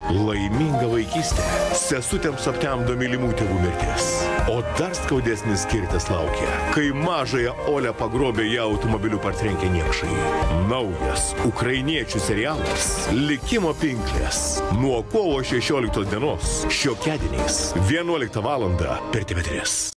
laiminga vaikystė, sesutėms aptemdo mylimų tėvų mirtis. O dar skaudesnis skirtis laukia, kai mažąją Olę pagrobė ją automobiliu partrenkė niekšai. Naujas ukrainiečių serialas Likimo pinklės. Nuo kovo 16 dienos šiokiadieniais 11 val. Per TV3.